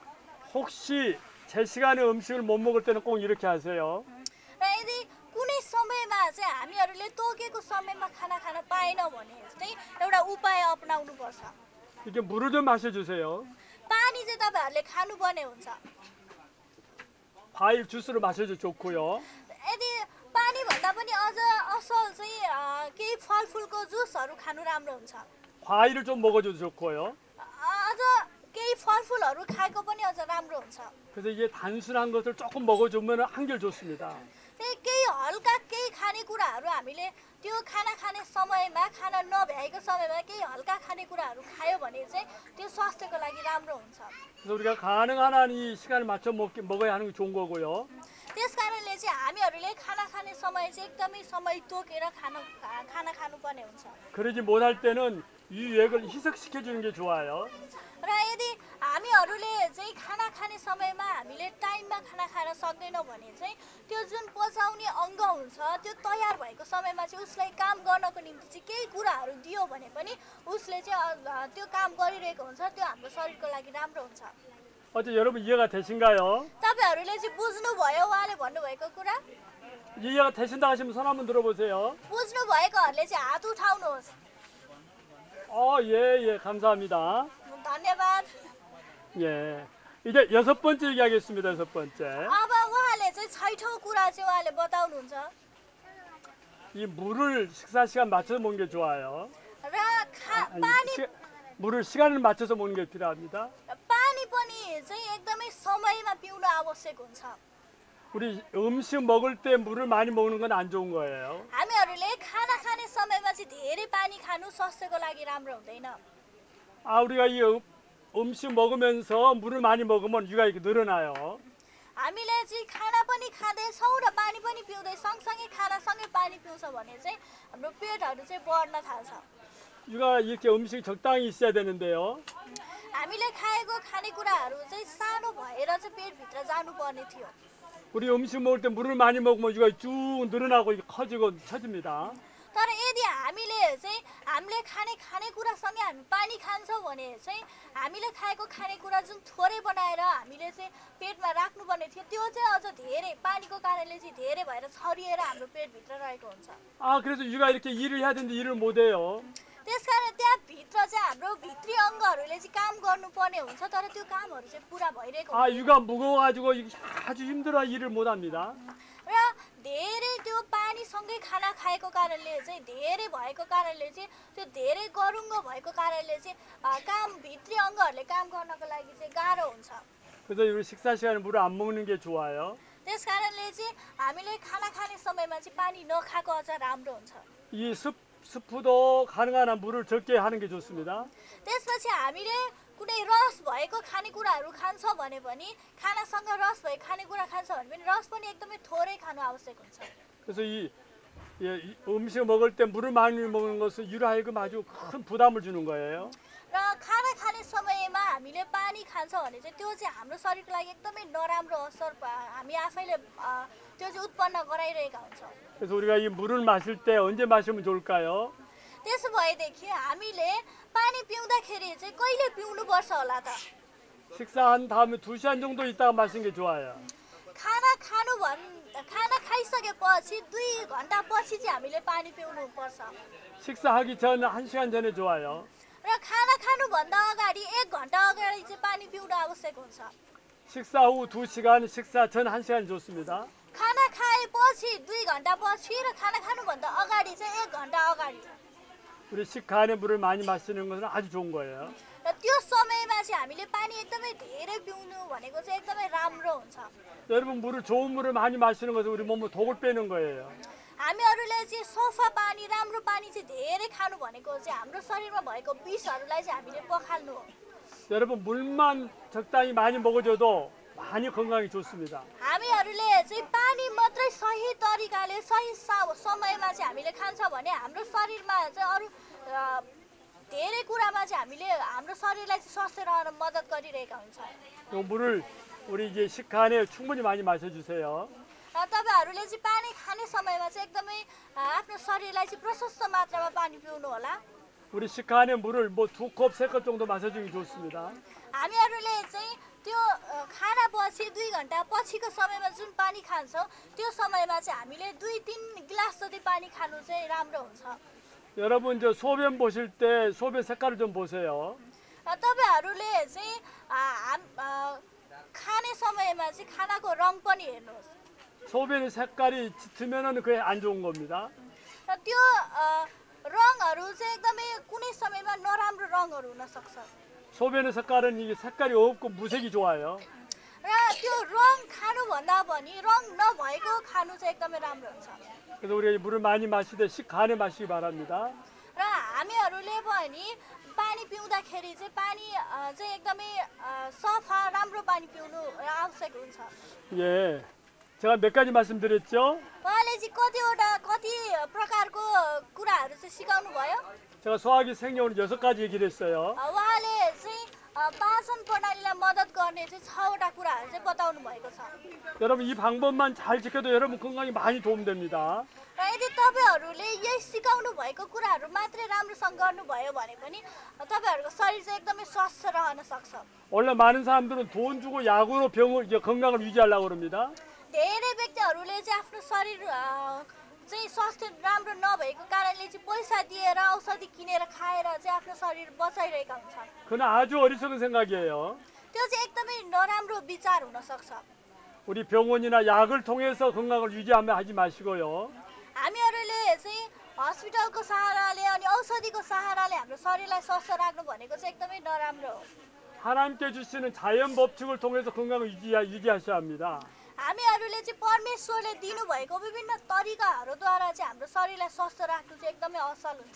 혹시 제 시간에 음식을 못 먹을 때는 꼭 이렇게 하세요. र यदि कुनै समयमा चाहिँ हामीहरूले तोकेको समयमा खाना खान पाएनौँ भने चाहिँ एउटा उपाय अपनाउनुपर्छ 이렇게 물을 좀 마셔주세요. पानी चाहिँ तपाईँहरूले खानुपर्ने हुन्छ 과일 주스를 마셔도 좋고요. यदि पानीभन्दा पनि अझ असल चाहिँ अ, केही फलफुलको जुसहरू खानु राम्रो हुन्छ 과일을 좀 먹어줘도 좋고요. अ, अझ केही फलफुलहरू खाएको पनि अझ राम्रो हुन्छ 그래서 이게 단순한 것을 조금 먹어주면 한결 좋습니다. त्यही केही हल्का केही खानेकुराहरू हामीले त्यो खाना खाने समयमा खाना नभ्याएको समयमा केही हल्का खानेकुराहरू खायो भने चाहिँ त्यो स्वास्थ्यको लागि राम्रो हुन्छ 그래서 우리가 가능한 한 이 시간을 맞춰 먹, 먹어야 하는 게 좋은 거고요. त्यस कारणले चाहिँ हामीहरूले खाना खाने समय चाहिँ एकदमै समय तोकेर खाना खा- खाना खानुपर्ने हुन्छ 그러지 못할 때는 이 유액을 희석시켜 주는 게 좋아요. र यदि हामीहरूले चाहिँ खाना खाने समयमा हामीले टाइममा खाना खान सक्दैनौँ भने चाहिँ त्यो जुन पचाउने अङ्ग हुन्छ त्यो तयार भएको समयमा चाहिँ उसलाई काम गर्नको निम्ति चाहिँ केही कुराहरू दियो भने पनि उसले चाहिँ अ, त्यो काम गरिरहेको हुन्छ त्यो हाम्रो शरीरको लागि राम्रो हुन्छ 어째 여러분 이해가 되신가요? तपाईँहरूले चाहिँ बुझ्नुभयो उहाँले भन्नुभएको कुरा 이해가 되신다 하시면 손 한번 들어보세요. बुझ्नुभएकोहरूले चाहिँ हात उठाउनुहोस् 어, 예, 예, 감사합니다. धन्यवाद 예. 이제 여섯 번째 얘기하겠습니다. 여섯 번째. अब उहाँले चाहिँ छैठौँ कुरा चाहिँ उहाँले बताउनुहुन्छ 이 물을 식사 시간 맞춰서 먹는 게 좋아요. र खा 아니, पानी 시, 물을 시간을 맞춰서 먹는 게 필요합니다. पानी पनि चाहिँ एकदमै समयमा पिउन आवश्यक हुन्छ 우리 음식 먹을 때 물을 많이 먹는 건 안 좋은 거예요. हामीहरूले खाना खाने समयमा चाहिँ धेरै पानी खानु स्वास्थ्यको लागि राम्रो हुँदैन 아, 우리가 이 음- 음식 먹으면서 물을 많이 먹으면 유가 이렇게 늘어나요. हामीले चाहिँ खाना पनि खाँदैछौँ र पानी पनि पिउँदै सँगसँगै खानासँगै पानी पिउँछ भने चाहिँ हाम्रो पेटहरू चाहिँ बढ्न थाल्छ 유가 이렇게 음식이 적당히 있어야 되는데요. हामीले खाएको खानेकुराहरू चाहिँ सानो भएर चाहिँ पेटभित्र जानुपर्ने थियो 우리 음식 먹을 때 물을 많이 먹으면 유가 쭉 늘어나고 이렇게 커지고 처집니다. तर यदि हामीले चाहिँ हामीले खाने खानेकुरासँगै हामी पानी खान्छौँ भने चाहिँ हामीले खाएको खानेकुरा जुन थोरै बनाएर हामीले चाहिँ पेटमा राख्नुपर्ने थियो त्यो चाहिँ अझ धेरै पानीको कारणले चाहिँ धेरै भएर छरिएर हाम्रो पेटभित्र रहेको हुन्छ 아, 그래서 유가 이렇게 일을 해야 되는데 일을 못 해요. त्यसकारण त्यहाँभित्र चाहिँ हाम्रो भित्री अङ्गहरूले चाहिँ काम गर्नुपर्ने हुन्छ तर त्यो कामहरू चाहिँ पुरा भइरहेको 아, हुँदैन। 유가 무거워가지고 이게 아주 힘들어 일을 못 합니다. र धेरै त्यो पानीसँगै खाना खाएको कारणले चाहिँ धेरै भएको कारणले चाहिँ त्यो धेरै गरुङ्गो भएको कारणले चाहिँ अ, काम भित्री अङ्गहरूले काम गर्नको लागि चाहिँ गाह्रो हुन्छ 그래서 우리 식사 시간에 물을 안 먹는 게 좋아요. त्यस कारणले चाहिँ हामीले खाना खाने समयमा चाहिँ पानी नखाएको अझ राम्रो हुन्छ 이 습, 스프도 가능한 한 물을 적게 하는 게 좋습니다. त्यसपछि हामीले कुनै रस भएको खानेकुराहरू खान्छ भने पनि खानासँग रस भएको खानेकुरा खान्छ भने पनि रस पनि एकदमै थोरै खानु आवश्यक हुन्छ 그래서 이, 예, 이 음식 먹을 때 물을 많이 먹는 것은 유로 하여금 아주 큰 부담을 주는 거예요. र खाना खाने समयमा हामीले पानी खान्छ भने चाहिँ त्यो चाहिँ हाम्रो शरीरको लागि एकदमै नराम्रो असर प- हामी आफैले अ, त्यो चाहिँ उत्पन्न गराइरहेका हुन्छौँ 그래서 우리가 이 물을 마실 때 언제 마시면 좋을까요? त्यसो भएदेखि हामीले पानी पिउँदाखेरि चाहिँ कहिले पिउनुपर्छ होला त 식사한 다음에 두 시간 정도 있다가 마시는 게 좋아요. खाना खानु भन् खाना खाइसकेपछि दुई घन्टा पछि चाहिँ हामीले पानी पिउनुपर्छ 식사하기 전 한 시간 전에 좋아요. र खाना खानुभन्दा अगाडि एक घन्टा अगाडि चाहिँ पानी पिउन आवश्यक हुन्छ 식사 후 두 시간, 식사 전 한 시간 좋습니다. खाना खाएपछि दुई घन्टा पछि र खाना खानुभन्दा अगाडि चाहिँ एक घन्टा अगाडि 우리 식간에 물을 많이 마시는 것은 아주 좋은 거예요. र त्यो समयमा चाहिँ हामीले पानी एकदमै धेरै पिउनु भनेको चाहिँ एकदमै राम्रो हुन्छ 여러분 물을 좋은 물을 많이 마시는 것은 우리 몸을 독을 빼는 거예요. हामीहरूले चाहिँ सफा पानी राम्रो पानी चाहिँ धेरै खानु भनेको चाहिँ हाम्रो शरीरमा भएको विषहरूलाई चाहिँ हामीले पखाल्नु हो 여러분 물만 적당히 많이 먹어줘도 많이 건강이 좋습니다. हामीहरूले चाहिँ पानी मात्रै सही तरिकाले सही सा- समयमा चाहिँ हामीले खान्छ भने हाम्रो शरीरमा चाहिँ अरू अ, धेरै कुरामा चाहिँ हामीले हाम्रो शरीरलाई चाहिँ स्वस्थ रहन मद्दत गरिरहेका हुन्छ 그 물을 우리 이제 식간에 충분히 많이 마셔주세요. र तपाईँहरूले चाहिँ पानी खाने समयमा चाहिँ एकदमै अ, आफ्नो शरीरलाई चाहिँ प्रशस्त मात्रामा पानी पिउनु होला 우리 식간에 물을 뭐 두 컵, 세 컵 정도 마셔주기 좋습니다. हामीहरूले चाहिँ त्यो अ, खानापछि दुई घन्टा पछिको समयमा जुन पानी खान्छौँ त्यो समयमा चाहिँ हामीले दुई तिन गिलास जति पानी खानु चाहिँ राम्रो हुन्छ 여러분 저 소변 보실 때 소변 색깔을 좀 보세요. र तपाईँहरूले चाहिँ आ, हाम अ, खाने समयमा चाहिँ खानाको रङ पनि हेर्नुहोस् 소변의 색깔이 짙으면은 그게 안 좋은 겁니다. र त्यो अ, रङहरू चाहिँ एकदमै कुनै समयमा नराम्रो रङहरू हुन सक्छ 소변의 색깔은 이게 색깔이 없고 무색이 좋아요. र त्यो रङ खानुभन्दा पनि रङ नभएको खानु चाहिँ एकदमै राम्रो हुन्छ 그래서 우리가 이 물을 많이 마시되 식간에 마시기 바랍니다. र हामीहरूले पनि पानी पिउँदाखेरि चाहिँ पानी अ, चाहिँ एकदमै अ, सफा राम्रो पानी पिउनु आवश्यक हुन्छ 예, 제가 몇 가지 말씀드렸죠. उहाँले चाहिँ कतिवटा कति प्रकारको कुराहरू चाहिँ सिकाउनु भयो 제가 소화기 생리오늘 여섯 가지 얘기를 했어요. अ, उहाँले चाहिँ अ, पाचन प्रणालीलाई मद्दत गर्ने चाहिँ छवटा कुराहरू चाहिँ बताउनु भएको छ 여러분 이 방법만 잘 지켜도 여러분 건강에 많이 도움됩니다. र यदि तपाईँहरूले यही सिकाउनु भएको कुराहरू मात्रै राम्रोसँग गर्नुभयो भने पनि तपाईँहरूको शरीर चाहिँ एकदमै स्वस्थ रहन सक्छ 원래 많은 사람들은 돈 주고 약으로 병을 이제 건강을 유지하려고 그럽니다. धेरै व्यक्तिहरूले चाहिँ आफ्नो शरीर अ, चाहिँ स्वास्थ्य राम्रो नभएको कारणले चाहिँ पैसा दिएर औषधि किनेर खाएर चाहिँ आफ्नो शरीर बचाइरहेका हुन्छन् 그건 아주 어리석은 생각이에요. त्यो चाहिँ एकदमै नराम्रो विचार हुनसक्छ 우리 병원이나 약을 통해서 건강을 유지하면 하지 마시고요. हामीहरूले चाहिँ हस्पिटलको सहाराले अनि औषधिको सहाराले हाम्रो शरीरलाई स्वस्थ राख्नु भनेको चाहिँ एकदमै नराम्रो हो 하나님께 주시는 자연 법칙을 통해서 건강을 유지, 유지하셔야 합니다. हामीहरूले चाहिँ परमेश्वरले दिनुभएको विभिन्न तरिकाहरूद्वारा चाहिँ हाम्रो शरीरलाई स्वस्थ राख्नु चाहिँ एकदमै असल हुन्छ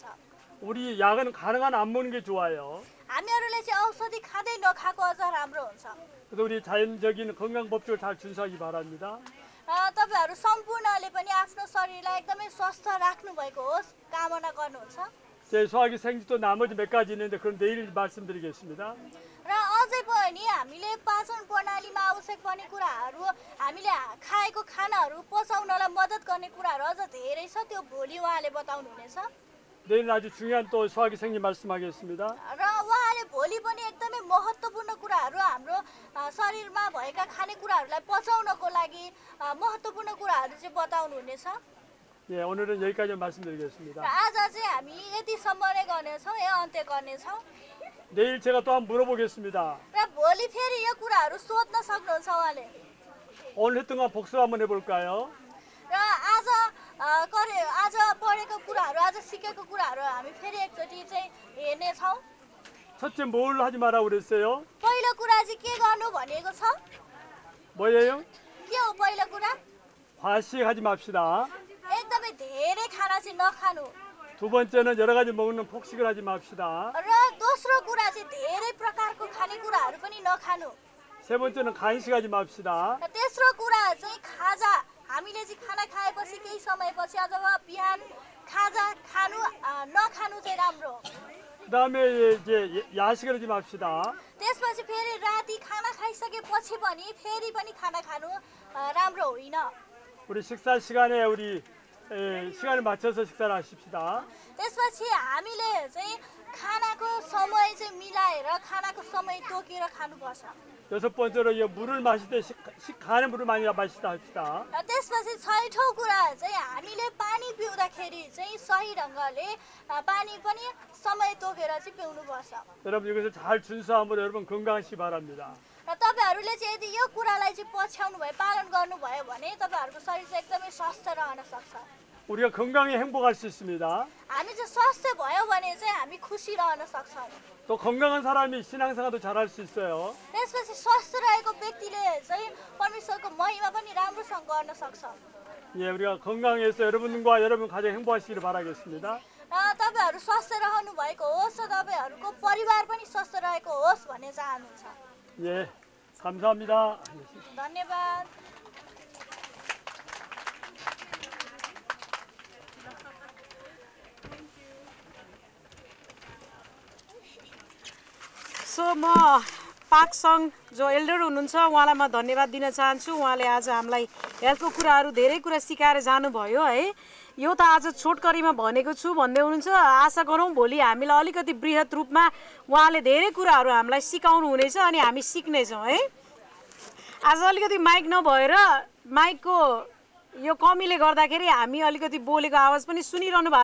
우리 약은 가능한 안 먹는 게 좋아요. हामीहरूले चाहिँ औषधि खाँदै नखाएको अझ राम्रो हुन्छ 그래서 우리 자연적인 건강 법칙을 잘 준수하기 바랍니다. र तपाईँहरू सम्पूर्णले पनि आफ्नो शरीरलाई एकदमै स्वस्थ राख्नुभएको होस् कामना गर्नुहुन्छ 제 소화기 생리도 나머지 몇 가지 있는데 그건 내일 말씀드리겠습니다. र अझै पनि हामीले पाचन प्रणालीमा आवश्यक पर्ने कुराहरू हामीले खाएको खानाहरू पचाउनलाई मद्दत गर्ने कुराहरू अझ धेरै छ त्यो भोलि उहाँले बताउनुहुनेछ 내일은 아주 중요한 또 소화기 생리 말씀하겠습니다. र उहाँले भोलि पनि एकदमै महत्त्वपूर्ण कुराहरू हाम्रो अ, शरीरमा भएका खानेकुराहरूलाई पचाउनको लागि अ, महत्त्वपूर्ण कुराहरू चाहिँ बताउनुहुनेछ 예, 오늘은 여기까지 र 말씀드리겠습니다. आज चाहिँ हामी यतिसम्म नै गर्नेछौँ यो अन्त्य गर्नेछौँ 내일 제가 또 한번 물어보겠습니다. र भोलि फेरि यो कुराहरू सोध्न सक्नुहुन्छ उहाँले 오늘 했던 거 복습 한번 해볼까요? र आज अ, गरे आज पढेको कुराहरू आज सिकेको कुराहरू हामी फेरि एकचोटि चाहिँ हेर्नेछौँ 첫째 뭘 하지 마라 그랬어요? पहिलो कुरा चाहिँ के गर्नु भनेको छ 뭐예요? के हो पहिलो कुरा 과식하지 맙시다. एकदमै धेरै खाना चाहिँ नखानु 두 번째는 여러 가지 먹는 폭식을 하지 맙시다. र दोस्रो कुरा चाहिँ धेरै प्रकारको खानेकुराहरू पनि नखानु 세 번째는 간식하지 맙시다. र तेस्रो कुरा चाहिँ खाजा हामीले चाहिँ खाना खाएपछि केही समयपछि अथवा बिहान खाजा खानु अ, नखानु चाहिँ राम्रो हो 그 다음에 이제 야식을 하지 맙시다. त्यसपछि फेरि राति खाना खाइसकेपछि पनि फेरि पनि खाना खानु अ, राम्रो होइन 우리 식사 시간에 우리 에, 시간을 맞춰서 식사를 하십시다. त्यसपछि हामीले चाहिँ खानाको समय चाहिँ मिलाएर खानाको समय तोकेर खानुपर्छ 여섯 번째로 이 물을 마실 때 식, 식간에 물을 많이 마시다 합시다. र त्यसपछि छैठौँ कुरा चाहिँ हामीले पानी पिउँदाखेरि चाहिँ सही ढङ्गले अ, पानी पनि समय तोकेर चाहिँ पिउनुपर्छ 여러분 이것을 잘 준수함으로 여러분 건강하시기 바랍니다. र तपाईँहरूले चाहिँ यदि यो कुरालाई चाहिँ पछ्याउनु भयो पालन गर्नुभयो भने तपाईँहरूको शरीर चाहिँ एकदमै स्वस्थ रहन सक्छ 우리가 건강에 행복할 수 있습니다. हामी चाहिँ स्वस्थ भयो भने चाहिँ हामी खुसी रहन सक्छौँ 또 건강한 사람이 신앙생활도 잘할 수 있어요. त्यसपछि स्वस्थ रहेको व्यक्तिले चाहिँ परमेश्वरको महिमा पनि राम्रोसँग गर्न सक्छ 예, 우리가 건강해서 여러분과 여러분 가정 행복하시기를 바라겠습니다. र तपाईँहरू स्वस्थ रहनु भएको होस् र तपाईँहरूको परिवार पनि स्वस्थ रहेको होस् भन्ने चाहनुहुन्छ 예, 감사합니다. धन्यवाद सो म पाक सङ जो एल्डर हुनुहुन्छ उहाँलाई म धन्यवाद दिन चाहन्छु उहाँले आज हामीलाई हेल्थको कुराहरू धेरै कुरा सिकाएर जानुभयो है यो त आज छोटकरीमा भनेको छु भन्दै हुनुहुन्छ आशा गरौँ भोलि हामीलाई अलिकति बृहत रूपमा उहाँले धेरै कुराहरू हामीलाई सिकाउनु हुनेछ अनि हामी सिक्नेछौँ है आज अलिकति माइक नभएर माइकको यो कमीले गर्दाखेरि हामी अलिकति बोलेको आवाज पनि सुनिरहनु भएको